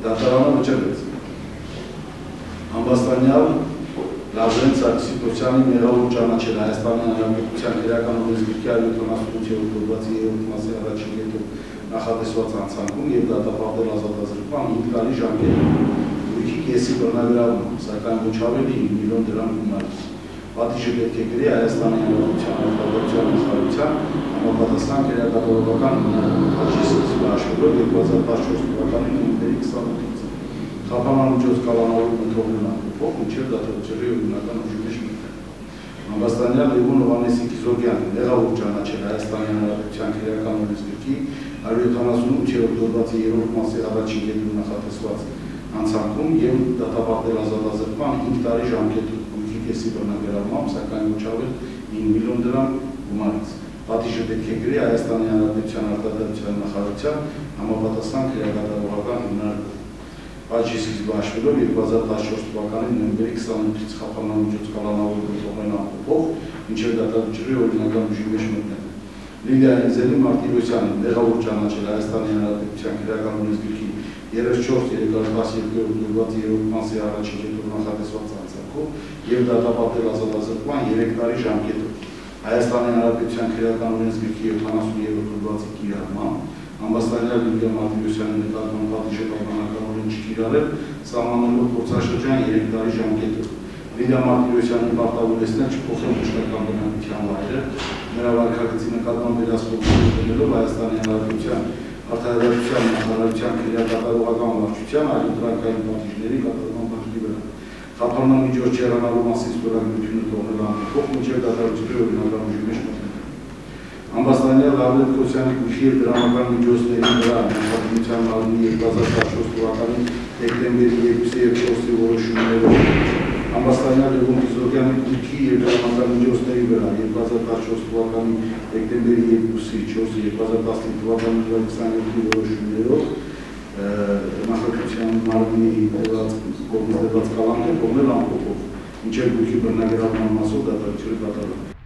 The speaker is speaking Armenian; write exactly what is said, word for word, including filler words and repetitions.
դատարանը վճռեց։ Ամբաստանյալ Լավրենտ Սարգսյանի մեղավոր ճանաչել Հայաստանի Հանրապետության Քրեական օրենսգրքի հարյուր ութանասունութ հոդվածի երրորդ մասի առաջին կետով նախատեսված անցանքում եւ դատապարտել ազատազրկման հինգ տարի ժամկետով։ Ուրքի կեսի բռնագրավում, սակայն ոչ ավելի հինգ միլիոն դրամ գումարից։ Պատիժը պետք է գրի Հայաստանի Հանրապետության արտադրության նախարարության համապատասխան քրեակատարողական հաշվի հաշվելով երկու հազար տասնչորս թվականի նոյեմբերի քսանութից։ Խափանամիջոց կալանավորումը թողնելն ամփոփող մինչև դատավճռի օրինական ուժի մեջ մտնել։ Ամբաստանյալ Լևոն Հովհաննես Քիզոկյանն մեղավոր ճանաչել Հայաստանի Հանրապետության Քրեական օրենսգրքի հարյուր ութանասունութ հոդվածի երրորդ մասի առաջին կետում նախատեսված անցանքում եւ դատապարտել ազատազրկման հինգ տարի ժամկետով ուրքի կեսի բռնագրավմամբ, սակայն ոչ ավել հինգ միլիոն դրամ գումարից։ Պատիժը պետք է գրի Հայաստանի Հանրապետության արտադրության նախարարության համապատասխան քրեակատարողական հիմնարկով։ Պատժի սկիզբը հաշվելով երկու հազար տասնչորս թվականի նոյեմբերի քսանութից խափանամիջոց կալանավորումը թողնելն ամփոփող մինչև դատավճռի օրինական ուժի մեջ մտնել։ Լիլիա Ինզելի Մարտիրոսյանի մեղավոր ճանաչել Հայաստանի Հանրապետության Քրեական օրենսգրքի երեսունչորս երեք տասնյոթ հոդվածի երրորդ մասի առաջին կետով նախատեսված անցանքում եւ դատապարտել ազատազրկման երեք տարի ժամկետով։ Հայաստանի Հանրապետության Քրեական օրենսգրքի յոթանասուներորդ հոդվածի կիրառմամբ Ամբաստանյալ Լիլիա Մարտիրոսյանի նկատմամբ պատիժը պաշտպանականորեն չկիրառել, սահմանելով փորձաշրջան երեք տարի ժամկետով։ Լիլիա Մարտիրոսյանին պարտավորեցնել չփոխել մշտական բնակության վայրը, նրա վարքագծի նկատմամբ վերահսկողություն դնելով Հայաստանի Հանրապետության արտադրության նախարարության քրեակատարողական վարչության այլընտրանքային պատիժների կատարման բաժնի վրա։ Խափանամիջոց չեղանալու մասին ստորագրությունը թողնել ամփոփող մինչև դատավճռի օրինական ուժի մեջ մտնել։ Ամբաստանյալ Լավրենտ Քոսյանի գույքի և դրամական միջոցների վրա Նախագահության մարմնի երկու հազար տասնչորս թվականի դեկտեմբերի երկուսի և չորսի որոշումներով Ամբաստանյալ Լևոն Քիզոկյանի գույքի և դրամական միջոցների վրա երկու հազար տասնչորս թվականի դեկտեմբերի երկուսի, չորսի, երկու հազար տասնինը թվականի նոյեմբերի քսաներկուի որոշումներով Նախագահության մարմնի կողմից դրված կալանքը թողնել ամփոփող մինչև գույքի բռնագրավման մասով դատավճռի կատարումը։